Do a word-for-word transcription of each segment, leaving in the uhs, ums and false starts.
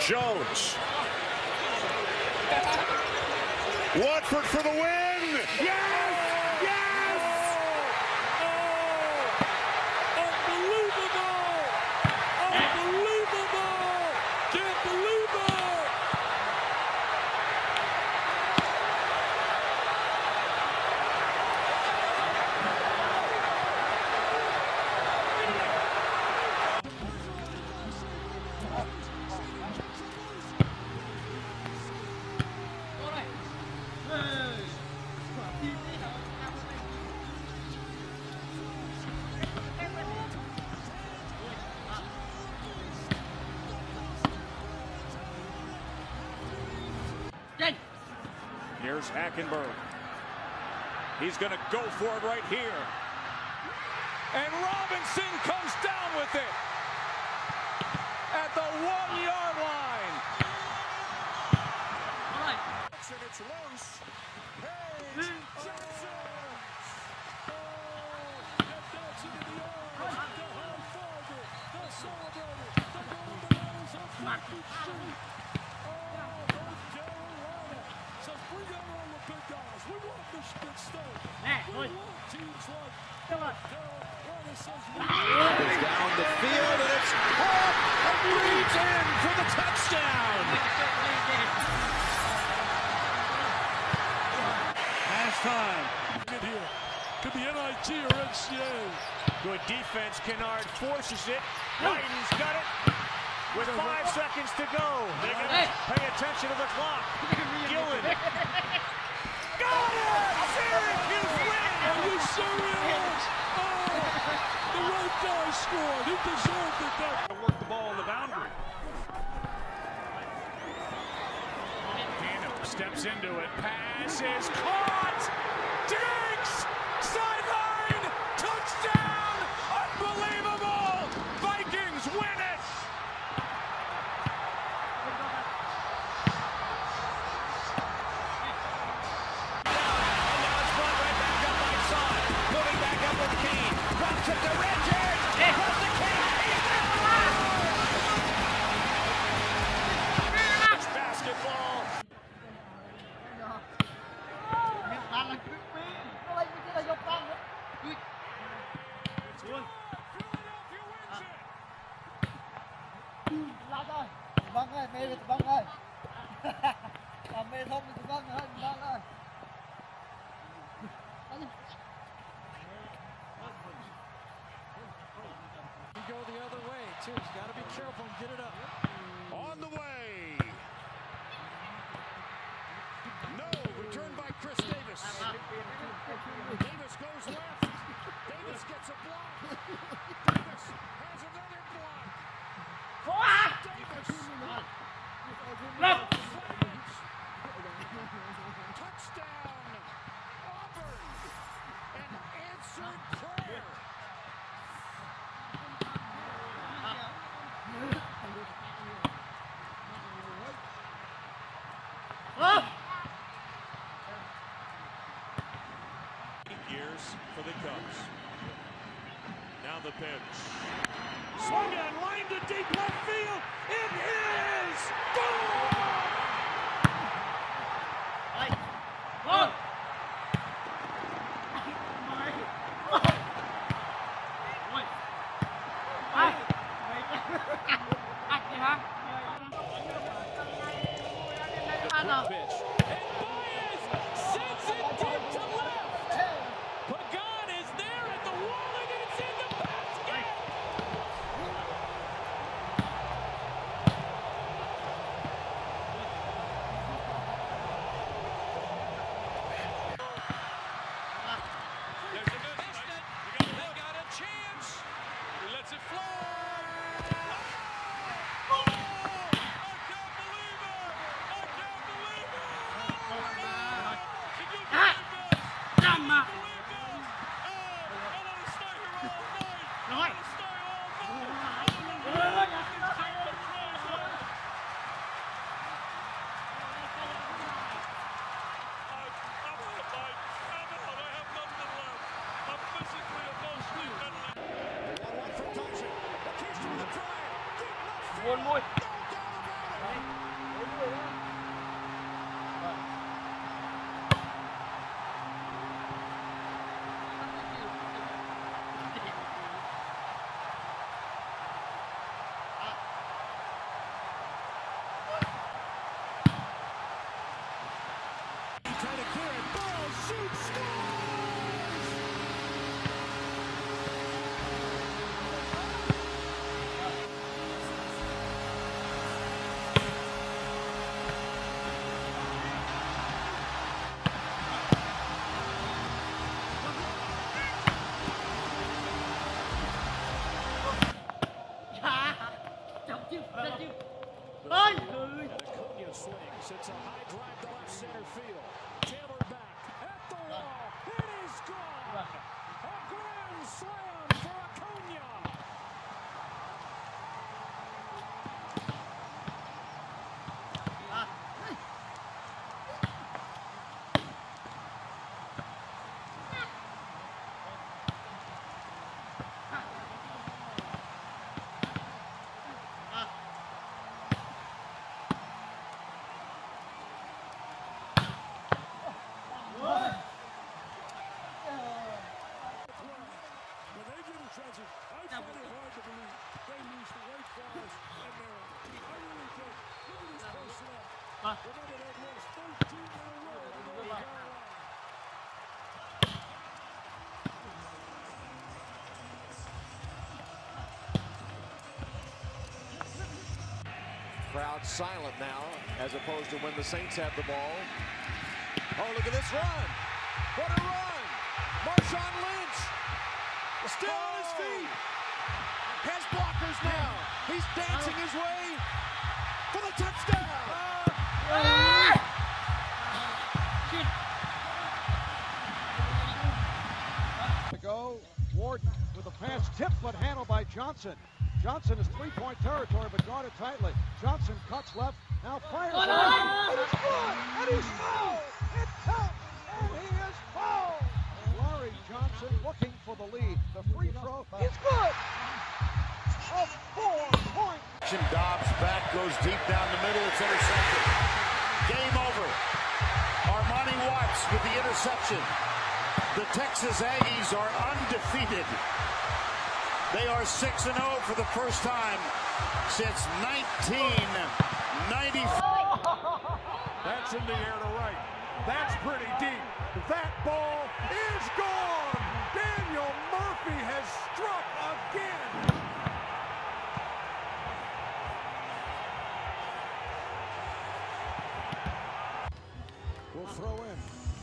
Jones. Watford for the win. Yes! Yes! Oh! Unbelievable! Unbelievable! Can't believe it! Here's Hackenberg. He's going to go for it right here. And Robinson comes down with it at the one-yard line. All right. And it's loose. Hayes Johnson. Oh, and dancing in the arms. The high fiver. The celebrator. The Golden Bears of Frankie Street. We got all the big guys. We want Michigan State. We want teams like Is down the field and it's caught and leads in for the touchdown. Halftime. Get here. Could be N I T or N C A A. Good defense. Kennard forces it. Whiten's got it. With five seconds to go. They're going to pay attention to the clock. Gillen. Got it! Syracuse wins! Are you serious? Oh, the right guy scored. He deserved it. That work the ball on the boundary. Dano steps into it. Pass is caught! Diggs! Sideline! Touchdown! Unbelievable! Vikings win it! Vâng ơi, mê thì vâng ơi. Còn mê không thì vâng ơi, vâng ơi. You go the other way too. You got to be careful and get it up. On the way. No, return by Chris Davis. Davis goes left. Davis gets a block. Davis has another block. Davis. Touchdown. Auburn. An answered prayer. Years for the Cubs. Now the pitch. Swung on, line to deep left field. It is gone! Vâng. Pitch. And Baez sends it deep to left. Pagan is there at the wall and it's in the basket. There's a miss. They got a chance. He lets it fly. One more. shoots, scores! Ôi! Acuna swings. It's a high drive to left center field. Taylor back at the wall. It is gone. A grand slam for Acuna. When they get a chance, I find it hard to believe they lose the Wake Forest and Maryland. I really do. Look at this first left. Remember, they've lost thirteen in a row to North Carolina. Crowd silent now, as opposed to when the Saints have the ball. Oh, look at this run! What a run! Marshawn Lynch still on his feet. Has blockers now. He's dancing his way for the touchdown. To go, Warden with a pass tipped but handled by Johnson. Johnson is three-point territory, but guarded tightly. Johnson cuts left, now fires right, and it's good, and he's fouled. It counts, and he is fouled. Larry Johnson looking for the lead. The free throw is good. A four-point. Dobbs back, goes deep down the middle. It's intercepted. Game over. Armani Watts with the interception. The Texas Aggies are undefeated. They are six and oh for the first time since nineteen ninety-four. That's in the air to right. That's pretty deep. That ball is gone. Daniel Murphy has struck again. We'll throw in.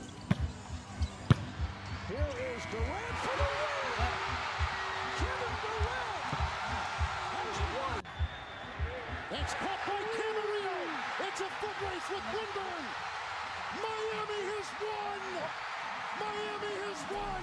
Here is Durant for the win. Kevin Durant has won. That's caught by Camarillo. It's a foot race with Winburn. Miami has won. Miami has won.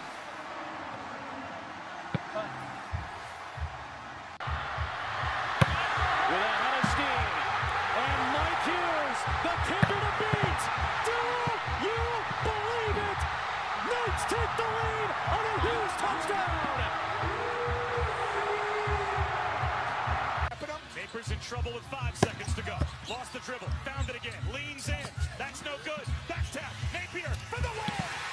With a head of steam. And Mike Hughes, the kicker to beat. Do you believe it? Knights take the lead on a Hughes touchdown. Naper's in trouble with five seconds to go. Lost the dribble, found it again, leans in. That's no good. Back tap, Napier for the win.